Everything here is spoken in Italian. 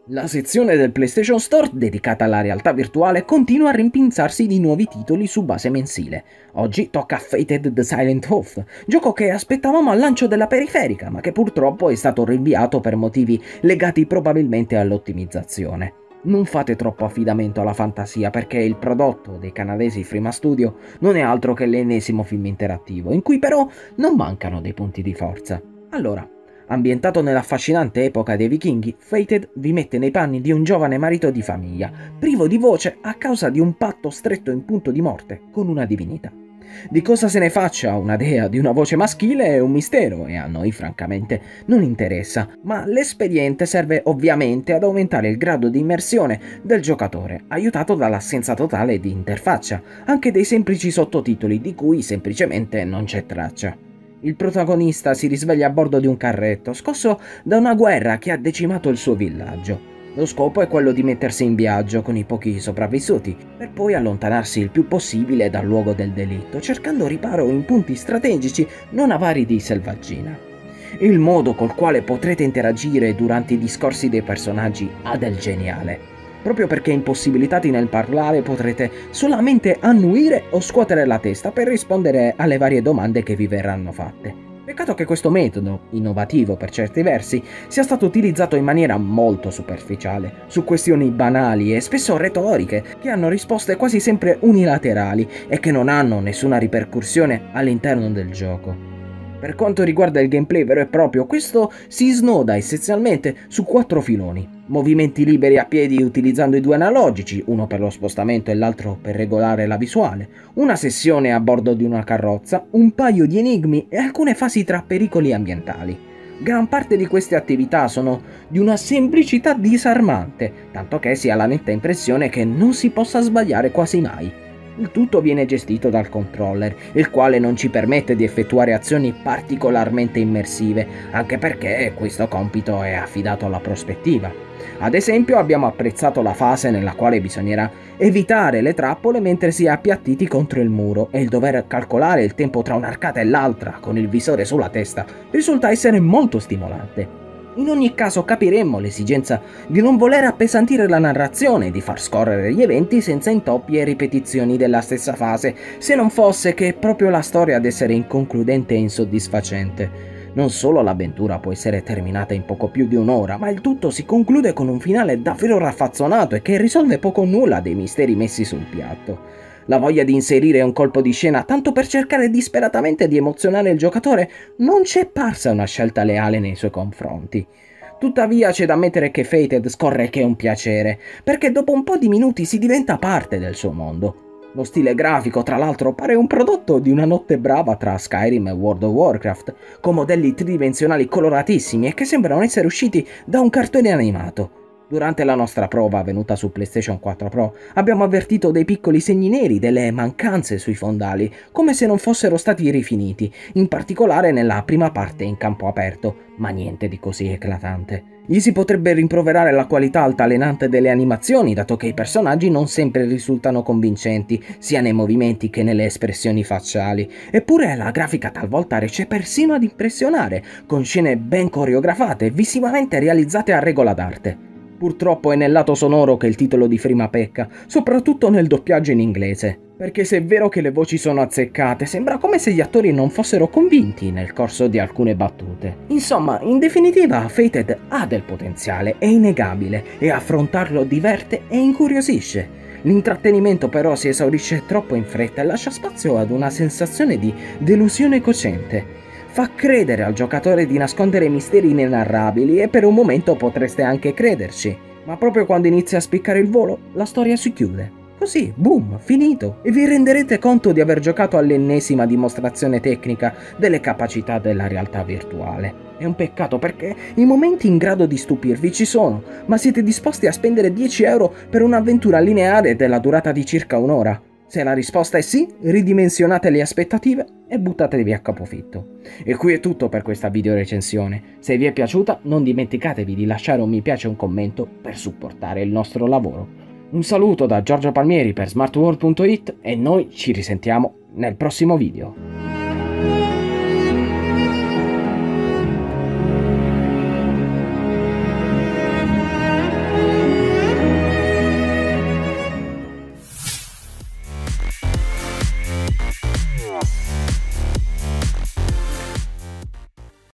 La sezione del PlayStation Store dedicata alla realtà virtuale continua a rimpinzarsi di nuovi titoli su base mensile. Oggi tocca Fated the Silent Oath, gioco che aspettavamo al lancio della periferica, ma che purtroppo è stato rinviato per motivi legati probabilmente all'ottimizzazione. Non fate troppo affidamento alla fantasia perché il prodotto dei canadesi Frima Studio non è altro che l'ennesimo film interattivo, in cui però non mancano dei punti di forza. Allora, ambientato nell'affascinante epoca dei vichinghi, Fated vi mette nei panni di un giovane marito di famiglia, privo di voce a causa di un patto stretto in punto di morte con una divinità. Di cosa se ne faccia una dea di una voce maschile è un mistero e a noi francamente non interessa, ma l'espediente serve ovviamente ad aumentare il grado di immersione del giocatore, aiutato dall'assenza totale di interfaccia, anche dei semplici sottotitoli di cui semplicemente non c'è traccia. Il protagonista si risveglia a bordo di un carretto, scosso da una guerra che ha decimato il suo villaggio. Lo scopo è quello di mettersi in viaggio con i pochi sopravvissuti, per poi allontanarsi il più possibile dal luogo del delitto, cercando riparo in punti strategici non avari di selvaggina. Il modo col quale potrete interagire durante i discorsi dei personaggi ha del geniale. Proprio perché impossibilitati nel parlare potrete solamente annuire o scuotere la testa per rispondere alle varie domande che vi verranno fatte. Peccato che questo metodo, innovativo per certi versi, sia stato utilizzato in maniera molto superficiale, su questioni banali e spesso retoriche, che hanno risposte quasi sempre unilaterali e che non hanno nessuna ripercussione all'interno del gioco. Per quanto riguarda il gameplay vero e proprio, questo si snoda essenzialmente su 4 filoni. Movimenti liberi a piedi utilizzando i 2 analogici, uno per lo spostamento e l'altro per regolare la visuale, una sessione a bordo di una carrozza, un paio di enigmi e alcune fasi tra pericoli ambientali. Gran parte di queste attività sono di una semplicità disarmante, tanto che si ha la netta impressione che non si possa sbagliare quasi mai. Il tutto viene gestito dal controller, il quale non ci permette di effettuare azioni particolarmente immersive, anche perché questo compito è affidato alla prospettiva. Ad esempio abbiamo apprezzato la fase nella quale bisognerà evitare le trappole mentre si è appiattiti contro il muro e il dover calcolare il tempo tra un'arcata e l'altra con il visore sulla testa risulta essere molto stimolante. In ogni caso capiremmo l'esigenza di non voler appesantire la narrazione e di far scorrere gli eventi senza intoppi e ripetizioni della stessa fase, se non fosse che è proprio la storia ad essere inconcludente e insoddisfacente. Non solo l'avventura può essere terminata in poco più di un'ora, ma il tutto si conclude con un finale davvero raffazzonato e che risolve poco o nulla dei misteri messi sul piatto. La voglia di inserire un colpo di scena tanto per cercare disperatamente di emozionare il giocatore non ci è parsa una scelta leale nei suoi confronti. Tuttavia c'è da ammettere che Fated scorre che è un piacere, perché dopo un po' di minuti si diventa parte del suo mondo. Lo stile grafico, tra l'altro, pare un prodotto di una notte brava tra Skyrim e World of Warcraft, con modelli tridimensionali coloratissimi e che sembrano essere usciti da un cartone animato. Durante la nostra prova avvenuta su PlayStation 4 Pro abbiamo avvertito dei piccoli segni neri, delle mancanze sui fondali, come se non fossero stati rifiniti, in particolare nella prima parte in campo aperto, ma niente di così eclatante. Gli si potrebbe rimproverare la qualità altalenante delle animazioni, dato che i personaggi non sempre risultano convincenti, sia nei movimenti che nelle espressioni facciali. Eppure la grafica talvolta riesce persino ad impressionare, con scene ben coreografate e visivamente realizzate a regola d'arte. Purtroppo è nel lato sonoro che il titolo di Frima pecca, soprattutto nel doppiaggio in inglese. Perché se è vero che le voci sono azzeccate, sembra come se gli attori non fossero convinti nel corso di alcune battute. Insomma, in definitiva, Fated ha del potenziale, è innegabile, e affrontarlo diverte e incuriosisce. L'intrattenimento però si esaurisce troppo in fretta e lascia spazio ad una sensazione di delusione cocente. Fa credere al giocatore di nascondere misteri inenarrabili e per un momento potreste anche crederci, ma proprio quando inizia a spiccare il volo, la storia si chiude. Così, boom, finito, e vi renderete conto di aver giocato all'ennesima dimostrazione tecnica delle capacità della realtà virtuale. È un peccato perché i momenti in grado di stupirvi ci sono, ma siete disposti a spendere 10 euro per un'avventura lineare della durata di circa un'ora? Se la risposta è sì, ridimensionate le aspettative e buttatevi a capofitto. E qui è tutto per questa video recensione. Se vi è piaciuta non dimenticatevi di lasciare un mi piace e un commento per supportare il nostro lavoro. Un saluto da Giorgio Palmieri per smartworld.it e noi ci risentiamo nel prossimo video.